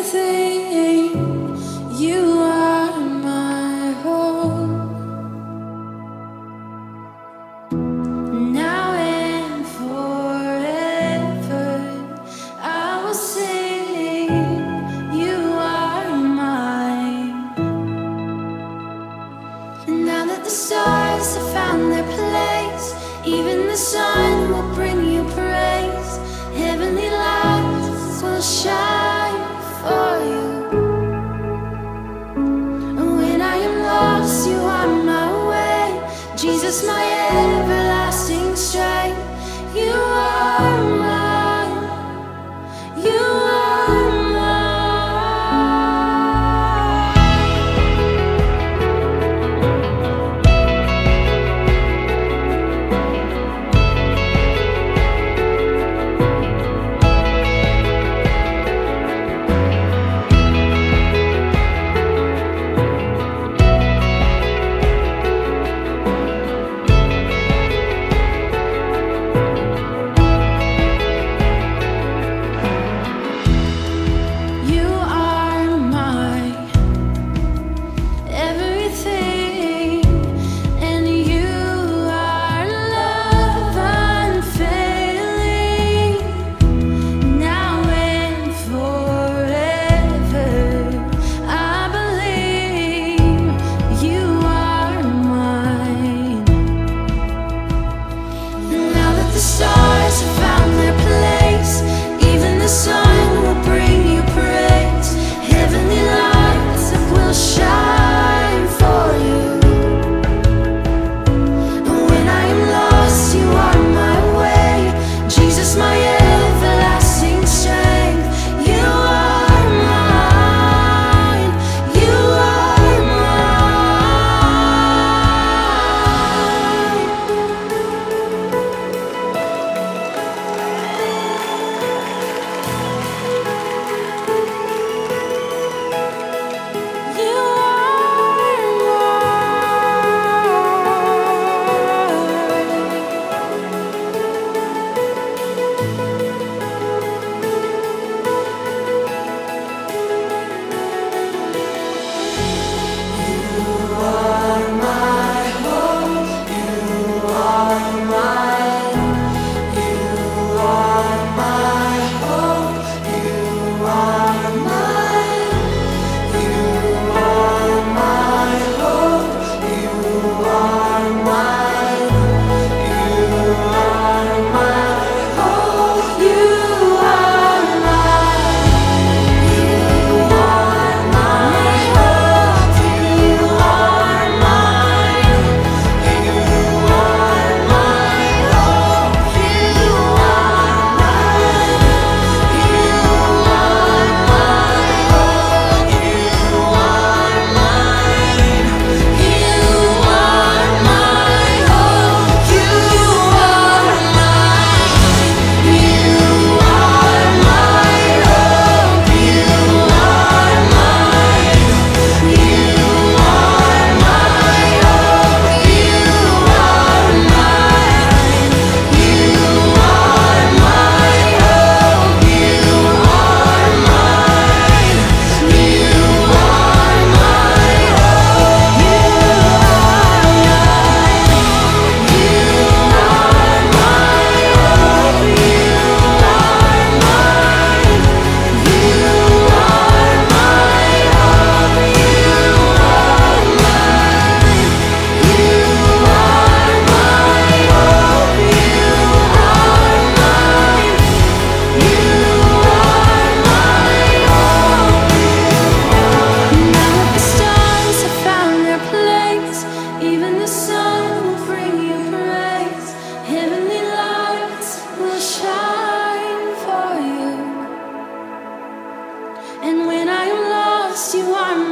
everything. You are my hope. Now and forever I will sing, you are mine. And now that the stars have found their place, even the sun will bring you praise. Heavenly lights will shine for you. And when I am lost, you are my way. Jesus, my everlasting strength. You are mine. You are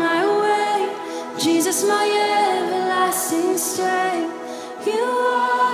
Jesus, my everlasting strength. You are